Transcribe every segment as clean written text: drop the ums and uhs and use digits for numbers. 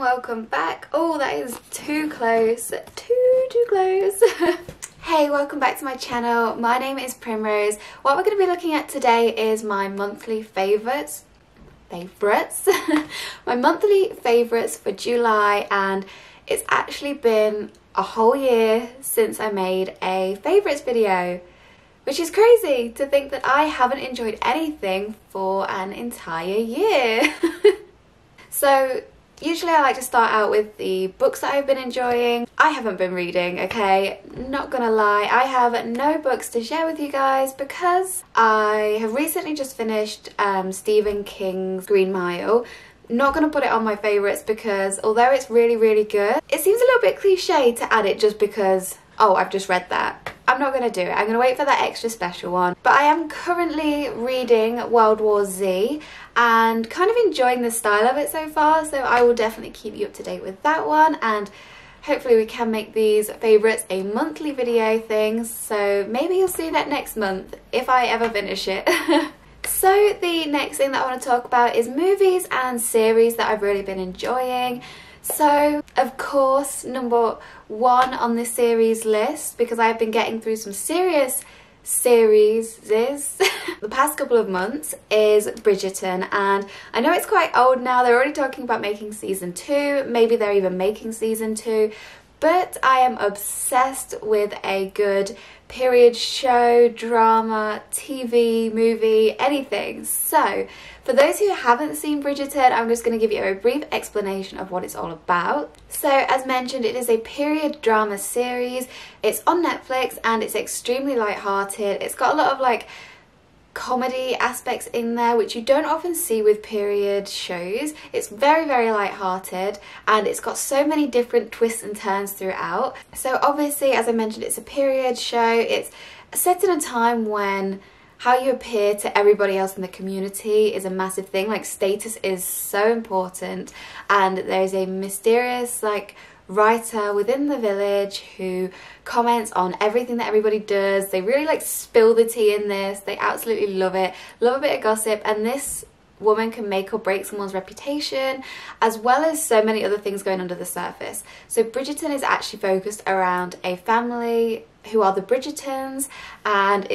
welcome back. Oh, that is too close. Too close. Hey, welcome back to my channel. My name is Primrose. What we're going to be looking at today is my monthly favourites. My monthly favourites for July, and it's actually been a whole year since I made a favourites video, which is crazy to think that I haven't enjoyed anything for an entire year. So usually I like to start out with the books that I've been enjoying. I haven't been reading, okay? Not gonna lie, I have no books to share with you guys because I have recently just finished Stephen King's Green Mile. Not gonna put it on my favourites because although it's really good, it seems a little bit cliche to add it just because, oh, I've just read that. I'm not going to do it. I'm going to wait for that extra special one. But I am currently reading World War Z and kind of enjoying the style of it so far. So I will definitely keep you up to date with that one. And hopefully we can make these favourites a monthly video thing. So maybe you'll see that next month if I ever finish it. So the next thing that I want to talk about is movies and series that I've really been enjoying. So, of course, number one on this series list, because I've been getting through some serious series the past couple of months, is Bridgerton. And I know it's quite old now. They're already talking about making season 2. Maybe they're even making season 2. But I am obsessed with a good period show, drama, TV, movie, anything. So, for those who haven't seen Bridgerton, I'm just going to give you a brief explanation of what it's all about. So, as mentioned, it is a period drama series. It's on Netflix and it's extremely light-hearted. It's got a lot of like comedy aspects in there, which you don't often see with period shows. It's very light-hearted and it's got so many different twists and turns throughout. So obviously, as I mentioned, it's a period show. It's set in a time when how you appear to everybody else in the community is a massive thing. Like, status is so important, and there's a mysterious like writer within the village who comments on everything that everybody does. They really like spill the tea in this. They absolutely love it. Love a bit of gossip, and this woman can make or break someone's reputation, as well as so many other things going under the surface. So Bridgerton is actually focused around a family who are the Bridgertons, and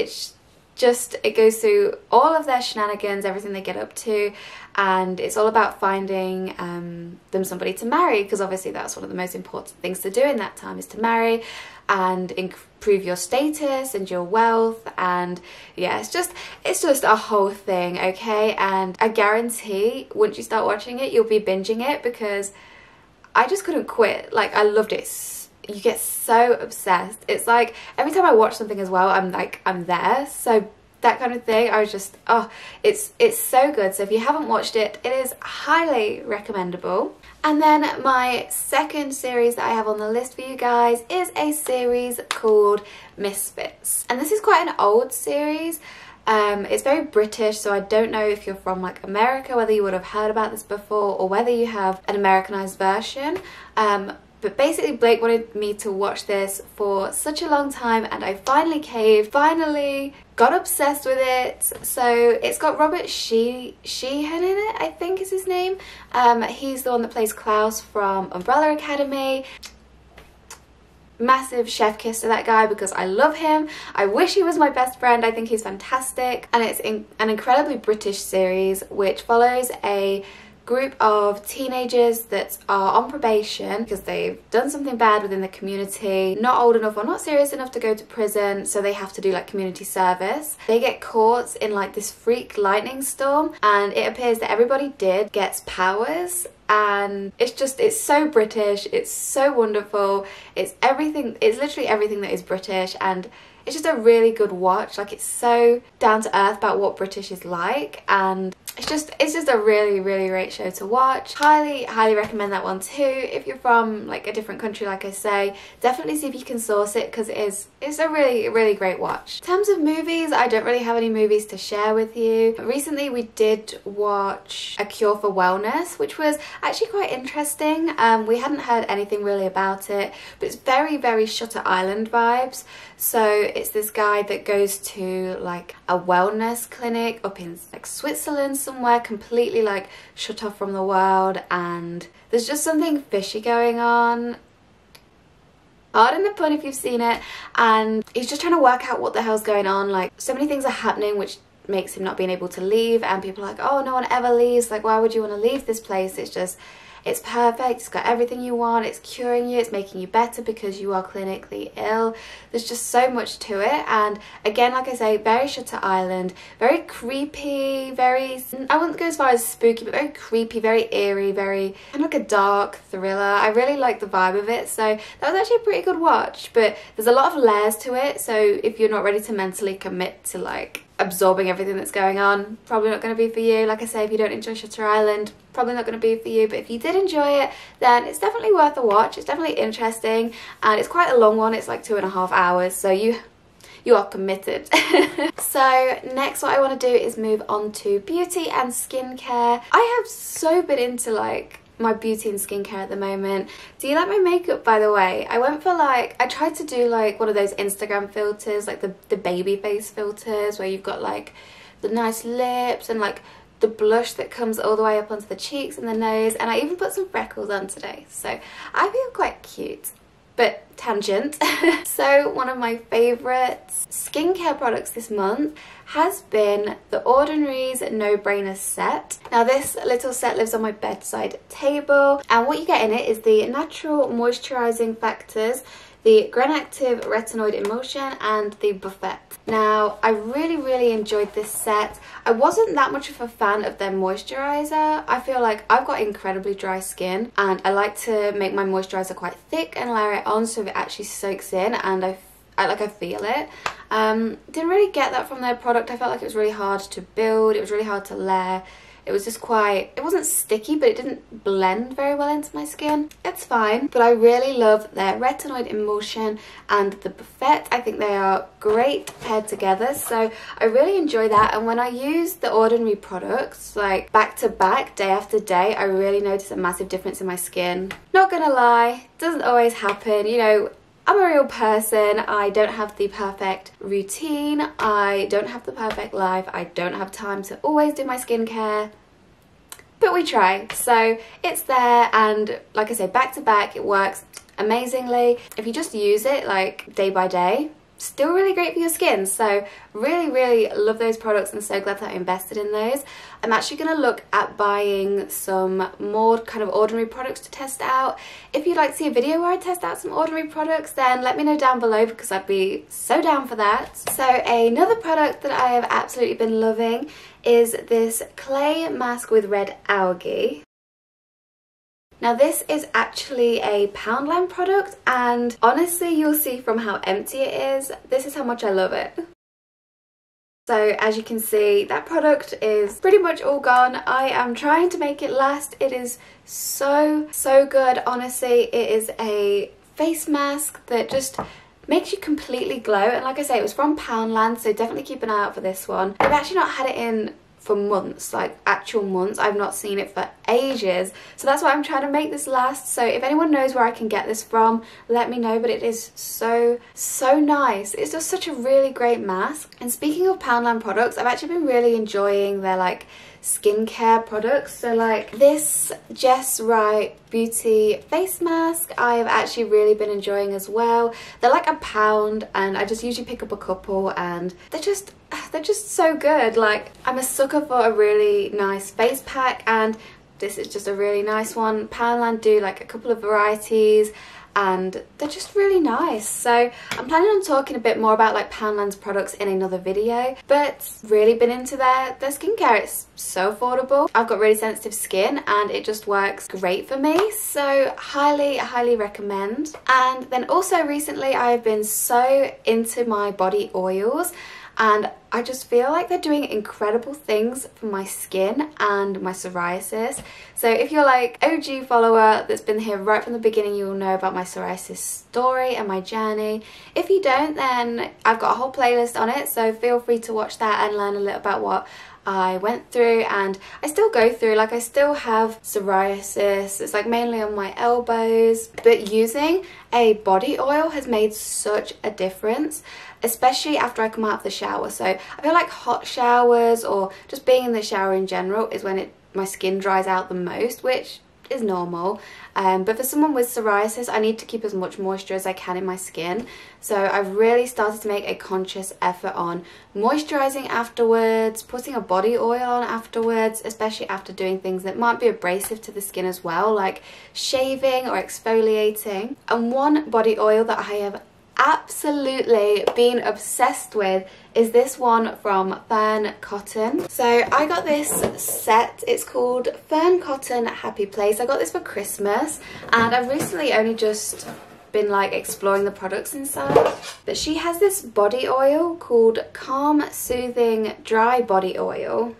it goes through all of their shenanigans, everything they get up to, and it's all about finding them somebody to marry, because obviously that's one of the most important things to do in that time, is to marry and improve your status and your wealth. And yeah, it's just a whole thing, okay? And I guarantee once you start watching it, you'll be binging it, because I just couldn't quit. Like, I loved it. You get so obsessed. It's like every time I watch something as well, I'm there. So that kind of thing, I was just, oh, it's so good. So if you haven't watched it, it is highly recommendable. And then my second series that I have on the list for you guys is a series called Misfits. And this is quite an old series. It's very British, so I don't know if you're from like America, whether you would have heard about this before or whether you have an Americanized version. But basically Blake wanted me to watch this for such a long time, and I finally caved, finally got obsessed with it. So it's got Robert Sheehan in it, I think is his name. He's the one that plays Klaus from Umbrella Academy. Massive chef kiss to that guy because I love him. I wish he was my best friend. I think he's fantastic. And it's an incredibly British series which follows a group of teenagers that are on probation because they've done something bad within the community, not old enough or not serious enough to go to prison, so they have to do like community service. They get caught in like this freak lightning storm, and it appears that everybody gets powers, and it's so British, it's so wonderful, it's literally everything that is British, and it's just a really good watch. Like, it's so down to earth about what British is like, and it's just a really great show to watch. Highly recommend that one too. If you're from like a different country, like I say, definitely see if you can source it, because it's a really great watch. In terms of movies, I don't really have any movies to share with you. Recently we did watch A Cure for Wellness, which was actually quite interesting. We hadn't heard anything really about it, but it's very Shutter Island vibes. So it's this guy that goes to like a wellness clinic up in like Switzerland somewhere completely like shut off from the world, and there's just something fishy going on. Pardon the pun if you've seen it. And he's just trying to work out what the hell's going on. Like, so many things are happening which makes him not being able to leave, and people are like, oh, no one ever leaves, like why would you want to leave this place? It's perfect, it's got everything you want, it's curing you, it's making you better because you are clinically ill. There's just so much to it, and again, like I say, very Shutter Island, very creepy, very, I wouldn't go as far as spooky, but very creepy, very eerie, very kind of like a dark thriller. I really like the vibe of it, so that was actually a pretty good watch, but there's a lot of layers to it, so if you're not ready to mentally commit to like absorbing everything that's going on, probably not going to be for you. Like I say, if you don't enjoy Shutter Island, probably not going to be for you, but if you did enjoy it, then it's definitely worth a watch. It's definitely interesting, and it's quite a long one. It's like 2.5 hours, so you are committed. So next, what I want to do is move on to beauty and skincare. I have so been into like my beauty and skincare at the moment. Do you like my makeup, by the way? I went for like, I tried to do like one of those Instagram filters, like the baby face filters, where you've got like the nice lips and like the blush that comes all the way up onto the cheeks and the nose, and I even put some freckles on today, so I feel quite cute. But tangent. So one of my favourite skincare products this month has been the Ordinary's No Brainer set. Now this little set lives on my bedside table, and what you get in it is the natural moisturising factors, the Granactive Retinoid Emulsion, and the Buffet. Now, I really enjoyed this set. I wasn't that much of a fan of their moisturiser. I feel like I've got incredibly dry skin, and I like to make my moisturiser quite thick and layer it on so it actually soaks in, and I feel it. Didn't really get that from their product. I felt like it was really hard to build, it was really hard to layer. It was just quite, it wasn't sticky, but it didn't blend very well into my skin. It's fine, but I really love their Retinoid Emulsion and the Buffet. I think they are great paired together, so I really enjoy that. And when I use the Ordinary products, like back to back, day after day, I really notice a massive difference in my skin. Not gonna lie, doesn't always happen, you know. I'm a real person. I don't have the perfect routine. I don't have the perfect life. I don't have time to always do my skincare. But we try. So it's there, and like I say, back to back, it works amazingly. If you just use it like day by day, still really great for your skin. So really love those products, and so glad that I invested in those. I'm actually going to look at buying some more kind of Ordinary products to test out. If you'd like to see a video where I test out some Ordinary products, then let me know down below, because I'd be so down for that. So another product that I have absolutely been loving is this clay mask with red algae. Now this is actually a Poundland product, and honestly you'll see from how empty it is, this is how much I love it. So as you can see, that product is pretty much all gone. I am trying to make it last. It is so good, honestly. It is a face mask that just makes you completely glow, and like I say, it was from Poundland, so definitely keep an eye out for this one. I've actually not had it in for months, like actual months. I've not seen it for ages, so that's why I'm trying to make this last. So if anyone knows where I can get this from, let me know. But it is so nice. It's just such a really great mask. And speaking of Poundland products, I've actually been really enjoying their like skincare products. So like this Just Right Beauty face mask, I've actually really been enjoying as well. They're like £1, and I just usually pick up a couple, and they're just so good. Like, I'm a sucker for a really nice face pack, and this is just a really nice one. Poundland do like a couple of varieties, and they're just really nice. So I'm planning on talking a bit more about like Poundland's products in another video, but really been into their skincare. It's so affordable. I've got really sensitive skin, and it just works great for me, so highly recommend. And then also recently I've been so into my body oils, and I just feel like they're doing incredible things for my skin and my psoriasis. So if you're like OG follower that's been here right from the beginning, you'll know about my psoriasis story and my journey. If you don't, then I've got a whole playlist on it, so feel free to watch that and learn a little about what I went through. And I still go through, like I still have psoriasis. It's like mainly on my elbows, but using a body oil has made such a difference, especially after I come out of the shower. So I feel like hot showers or just being in the shower in general is when my skin dries out the most, which is normal. But for someone with psoriasis, I need to keep as much moisture as I can in my skin. So I've really started to make a conscious effort on moisturising afterwards, putting a body oil on afterwards, especially after doing things that might be abrasive to the skin as well, like shaving or exfoliating. And one body oil that I have absolutely been obsessed with is this one from Fern Cotton. So I got this set, it's called Fern Cotton Happy Place. I got this for Christmas and I've recently only just been like exploring the products inside. But she has this body oil called Calm Soothing Dry Body Oil.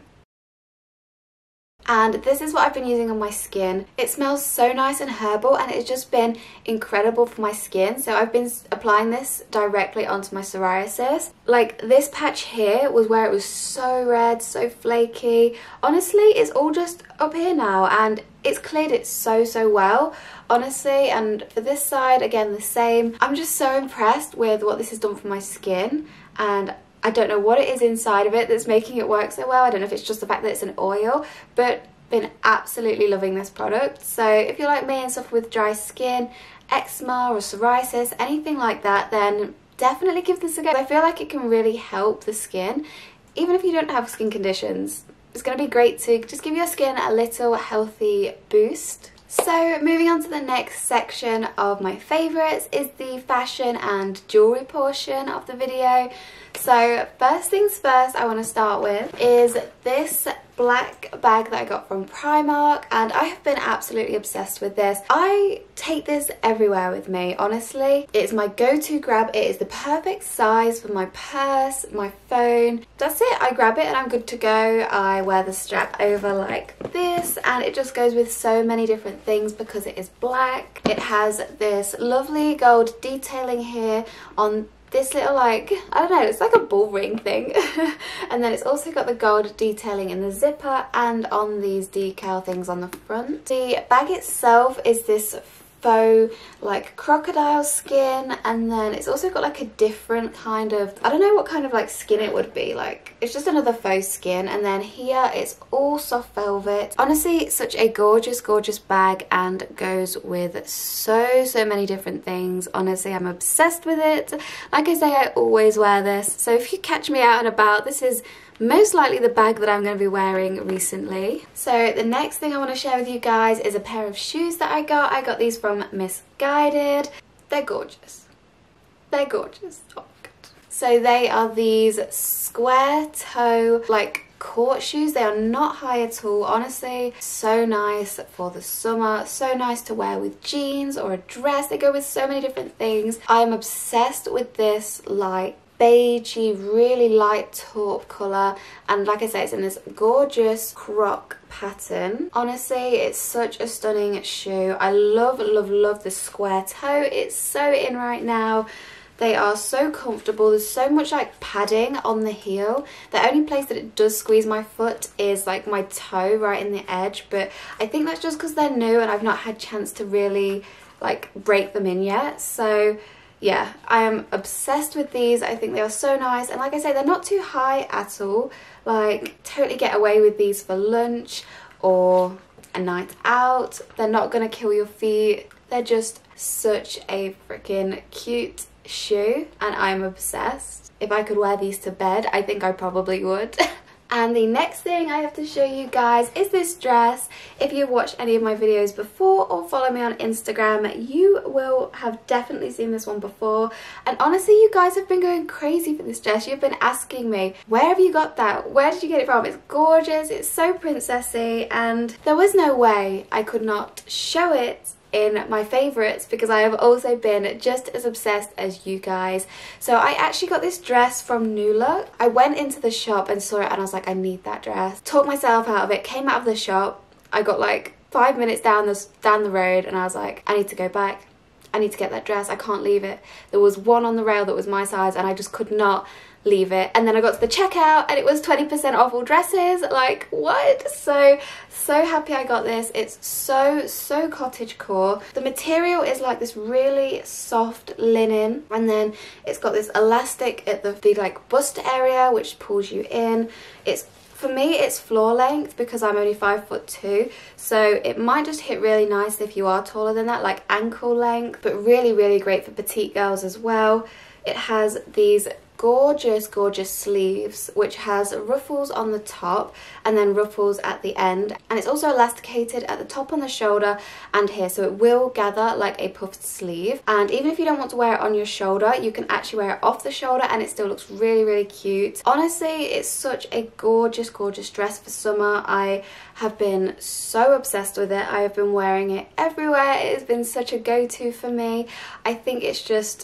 And this is what I've been using on my skin. It smells so nice and herbal and it's just been incredible for my skin. So I've been applying this directly onto my psoriasis. Like this patch here was where it was so red, so flaky. Honestly, it's all just up here now and it's cleared it so well, honestly. And for this side, again, the same. I'm just so impressed with what this has done for my skin, and I don't know what it is inside of it that's making it work so well. I don't know if it's just the fact that it's an oil, but been absolutely loving this product. So if you're like me and suffer with dry skin, eczema or psoriasis, anything like that, then definitely give this a go. I feel like it can really help the skin, even if you don't have skin conditions. It's going to be great to just give your skin a little healthy boost. So moving on to the next section of my favourites is the fashion and jewellery portion of the video. So first things first I want to start with is this black bag that I got from Primark, and I have been absolutely obsessed with this. I take this everywhere with me, honestly. It's my go-to grab. It is the perfect size for my purse, my phone. That's it. I grab it and I'm good to go. I wear the strap over like this and it just goes with so many different things because it is black. It has this lovely gold detailing here on this little, like, I don't know, it's like a bull ring thing. And then it's also got the gold detailing in the zipper and on these decal things on the front. The bag itself is this faux like crocodile skin, and then it's also got like a different kind of, I don't know what kind of like skin it would be, like it's just another faux skin. And then here it's all soft velvet. Honestly, such a gorgeous bag and goes with so many different things. Honestly, I'm obsessed with it. Like I say, I always wear this, so if you catch me out and about, this is most likely the bag that I'm going to be wearing recently. So the next thing I want to share with you guys is a pair of shoes that I got. I got these from Missguided. They're gorgeous. They're gorgeous. Oh my god. So they are these square toe like court shoes. They are not high at all. Honestly, so nice for the summer. So nice to wear with jeans or a dress. They go with so many different things. I'm obsessed with this like beigey, really light taupe colour, and like I say, it's in this gorgeous croc pattern. Honestly, it's such a stunning shoe. I love the square toe. It's so in right now. They are so comfortable. There's so much like padding on the heel. The only place that it does squeeze my foot is like my toe right in the edge, but I think that's just because they're new and I've not had chance to really like break them in yet. So yeah, I am obsessed with these. I think they are so nice, and like I say, they're not too high at all. Like, totally get away with these for lunch or a night out. They're not gonna kill your feet. They're just such a freaking cute shoe, and I'm obsessed. If I could wear these to bed, I think I probably would. And the next thing I have to show you guys is this dress. If you've watched any of my videos before or follow me on Instagram, you will have definitely seen this one before. And honestly, you guys have been going crazy for this dress. You've been asking me, where have you got that? Where did you get it from? It's gorgeous, it's so princessy, and there was no way I could not show it in my favourites because I have also been just as obsessed as you guys. So I actually got this dress from New Look. I went into the shop and saw it and I was like, I need that dress. Talked myself out of it, came out of the shop. I got like 5 minutes down the road and I was like, I need to go back. I need to get that dress. I can't leave it. There was one on the rail that was my size and I just could not leave it. And then I got to the checkout and it was 20% off all dresses. Like, what? So happy I got this. It's so cottagecore. The material is like this really soft linen, and then it's got this elastic at the like bust area which pulls you in. For me, it's floor length because I'm only 5'2", so it might just hit really nice if you are taller than that, like ankle length, but really great for petite girls as well. It has these gorgeous sleeves which has ruffles on the top and then ruffles at the end, and it's also elasticated at the top on the shoulder and here, so it will gather like a puffed sleeve. And even if you don't want to wear it on your shoulder, you can actually wear it off the shoulder and it still looks really cute. Honestly, it's such a gorgeous dress for summer. I have been so obsessed with it. I have been wearing it everywhere. It has been such a go-to for me. I think it's just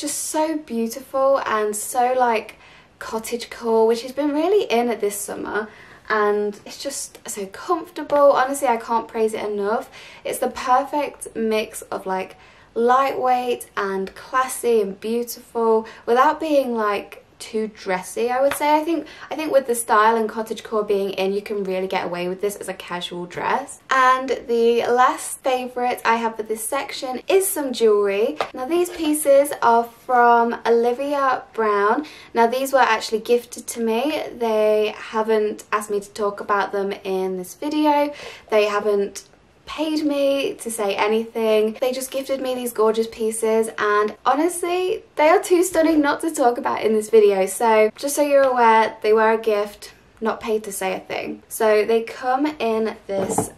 so beautiful and so like cottagecore, which has been really in at this summer, and it's just so comfortable. Honestly, I can't praise it enough. It's the perfect mix of like lightweight and classy and beautiful without being like too dressy, I would say. I think with the style and cottagecore being in, you can really get away with this as a casual dress. And the last favourite I have for this section is some jewellery. Now these pieces are from Olivia Brown. Now these were actually gifted to me. They haven't asked me to talk about them in this video. They haven't paid me to say anything. They just gifted me these gorgeous pieces, and honestly they are too stunning not to talk about in this video. So just so you're aware, they were a gift, not paid to say a thing. So they come in this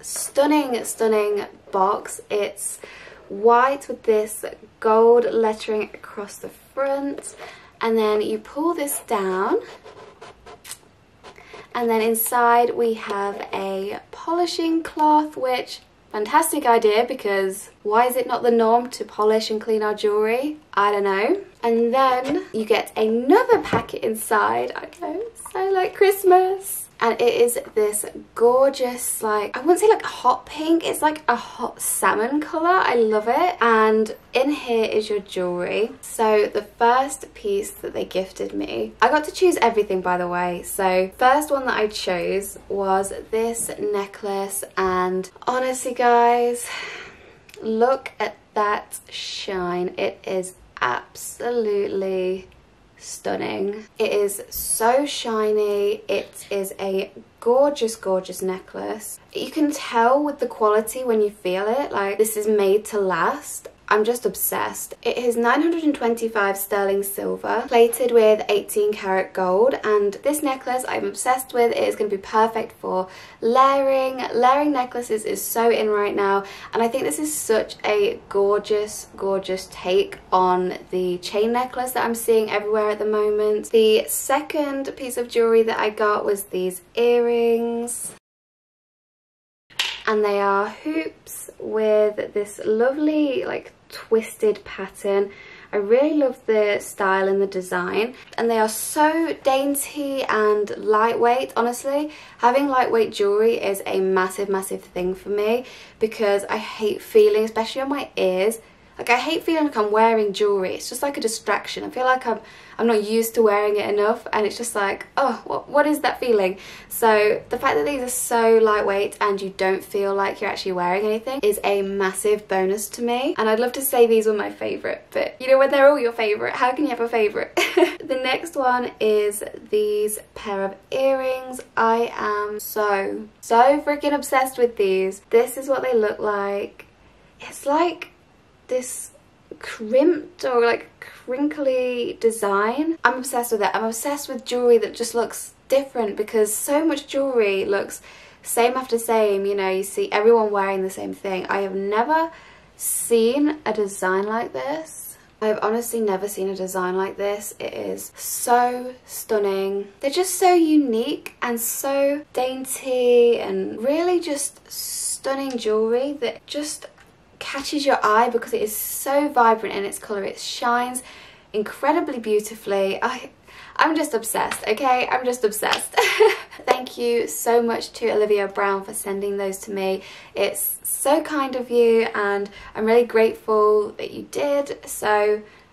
stunning box. It's white with this gold lettering across the front, and then you pull this down, and then inside we have a polishing cloth, which fantastic idea, because why is it not the norm to polish and clean our jewellery? I don't know. And then you get another packet inside. I know, so like Christmas. And it is this gorgeous, like, I wouldn't say like a hot pink, it's like a hot salmon colour. I love it. And in here is your jewellery. So the first piece that they gifted me, I got to choose everything, by the way. So first one that I chose was this necklace, and honestly guys, look at that shine. It is absolutely stunning. It is so shiny. It is a gorgeous necklace. You can tell with the quality when you feel it, like this is made to last. I'm just obsessed. It is 925 sterling silver, plated with 18 karat gold, and this necklace I'm obsessed with. It is going to be perfect for layering. Layering necklaces is so in right now, and I think this is such a gorgeous take on the chain necklace that I'm seeing everywhere at the moment. The second piece of jewellery that I got was these earrings, and they are hoops with this lovely like twisted pattern. I really love the style and the design, and they are so dainty and lightweight. Honestly, having lightweight jewellery is a massive thing for me, because I hate feeling, especially on my ears, like I hate feeling like I'm wearing jewellery. It's just like a distraction. I feel like I'm not used to wearing it enough, and it's just like, oh, what is that feeling? So the fact that these are so lightweight and you don't feel like you're actually wearing anything is a massive bonus to me. And I'd love to say these were my favourite, but you know, when they're all your favourite, how can you have a favourite? The next one is these pair of earrings. I am so freaking obsessed with these. This is what they look like. It's like this crimped or like crinkly design. I'm obsessed with it. I'm obsessed with jewellery that just looks different, because so much jewellery looks same after same. You know, you see everyone wearing the same thing. I have never seen a design like this. I've honestly never seen a design like this. It is so stunning. They're just so unique and so dainty, and really just stunning jewellery that just catches your eye because it is so vibrant in its colour. It shines incredibly beautifully. I'm just obsessed, okay? I'm just obsessed. Thank you so much to Olivia Brown for sending those to me. It's so kind of you, and I'm really grateful that you did. So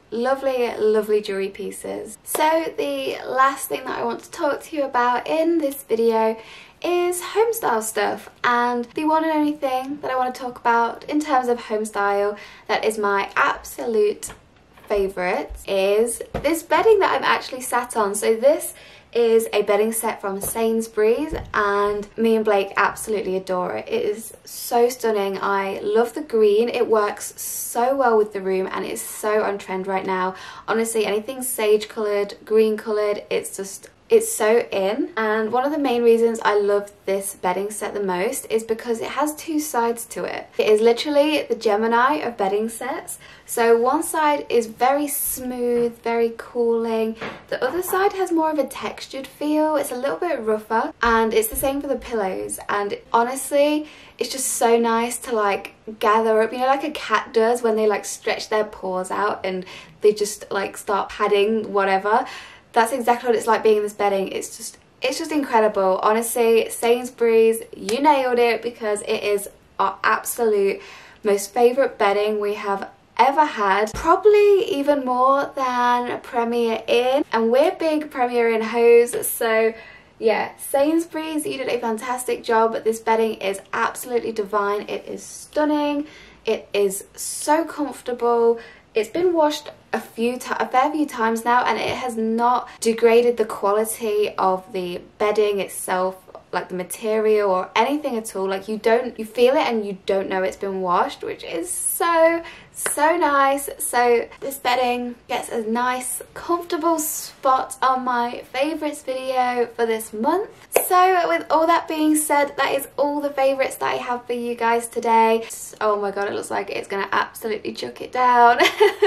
lovely, lovely jewelry pieces. So the last thing that I want to talk to you about in this video is home style stuff, and the one and only thing that I want to talk about in terms of home style that is my absolute favourite is this bedding that I'm actually sat on. So this is a bedding set from Sainsbury's and me and Blake absolutely adore it. It is so stunning. I love the green. It works so well with the room and it's so on trend right now. Honestly, anything sage coloured, green coloured, it's so in. And one of the main reasons I love this bedding set the most is because it has two sides to it. It is literally the Gemini of bedding sets. So one side is very smooth, very cooling. The other side has more of a textured feel. It's a little bit rougher, and it's the same for the pillows. And honestly, it's just so nice to like gather up, you know, like a cat does when they like stretch their paws out and they just like start padding whatever. That's exactly what it's like being in this bedding. It's just incredible. Honestly, Sainsbury's, you nailed it, because it is our absolute most favourite bedding we have ever had. Probably even more than Premier Inn. And we're big Premier Inn hoes, so yeah, Sainsbury's, you did a fantastic job. This bedding is absolutely divine. It is stunning. It is so comfortable. It's been washed a fair few times now, and it has not degraded the quality of the bedding itself, like the material or anything at all. Like you feel it and you don't know it's been washed, which is so nice. So this bedding gets a nice comfortable spot on my favourites video for this month. So with all that being said, that is all the favourites that I have for you guys today. Oh my god, it looks like it's gonna absolutely chuck it down.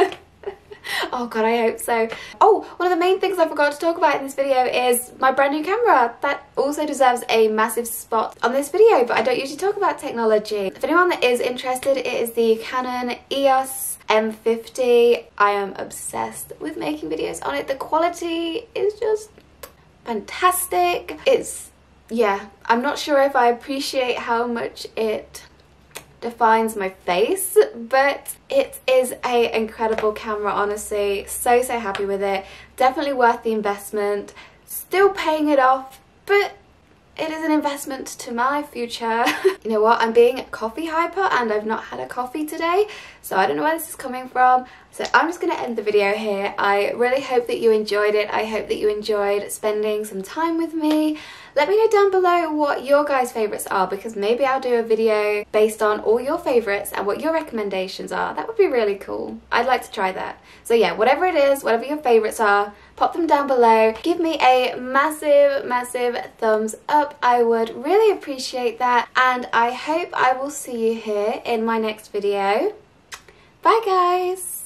Oh god, I hope so. Oh, one of the main things I forgot to talk about in this video is my brand new camera. That also deserves a massive spot on this video, but I don't usually talk about technology. For anyone that is interested, it is the Canon EOS M50. I am obsessed with making videos on it. The quality is just fantastic. Yeah, I'm not sure if I appreciate how much it defines my face, but it is a incredible camera, honestly. So happy with it. Definitely worth the investment. Still paying it off, but it is an investment to my future. You know what, I'm being coffee hyper and I've not had a coffee today, so I don't know where this is coming from. So I'm just going to end the video here. I really hope that you enjoyed it. I hope that you enjoyed spending some time with me. Let me know down below what your guys' favourites are, because maybe I'll do a video based on all your favourites and what your recommendations are. That would be really cool. I'd like to try that. So yeah, whatever it is, whatever your favourites are, pop them down below. Give me a massive thumbs up. I would really appreciate that. And I hope I will see you here in my next video. Bye guys!